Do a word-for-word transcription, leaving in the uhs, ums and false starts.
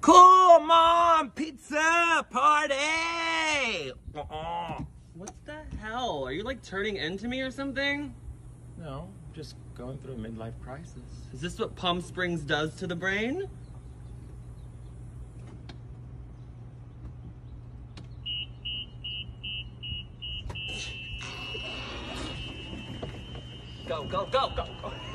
Cool, Mom! Pizza party! Uh-uh. What the hell? Are you like turning into me or something? No, just going through a midlife crisis. Is this what Palm Springs does to the brain? Go, go, go, go, go.